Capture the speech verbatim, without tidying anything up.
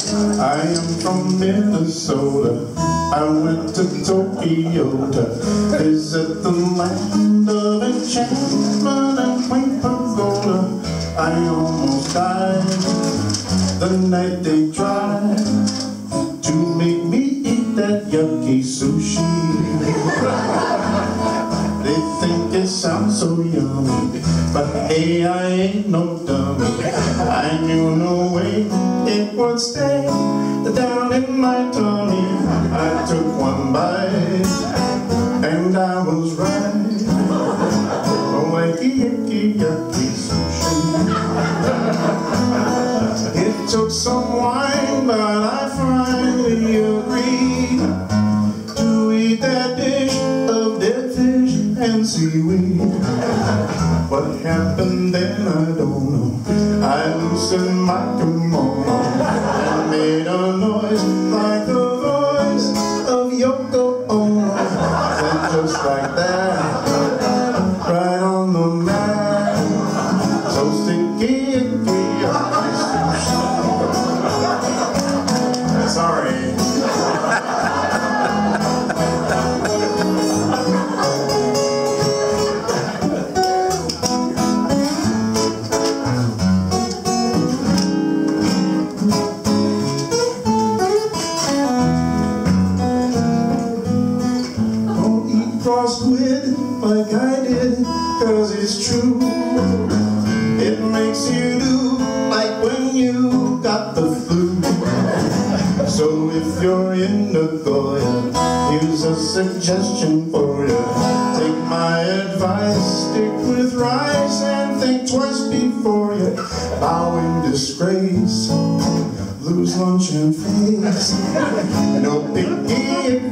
I am from Minnesota. I went to Tokyo to visit the land of enchantment and quaint pagoda. I almost died the night they tried to make me eat that yucky sushi. They think it sounds so yummy, but hey, I ain't no dummy. I knew no way it would stay down in my tummy. I took one bite, and I was right. Oh, icky, icky, yucky sushi. It took some wine, but I finally agreed to eat that dish of dead fish and seaweed. What happened then, I don't know. I loosened my kimono and made a noise like the voice of Yoko Ono. And just like that, right on the mat, so sticky, icky, yucky sushi. Sorry. Squid like I did, cause it's true. It makes you do like when you got the flu. So if you're in Nagoya, here's a suggestion for you. Take my advice, stick with rice and think twice before you bow in disgrace, lose lunch and face. No picky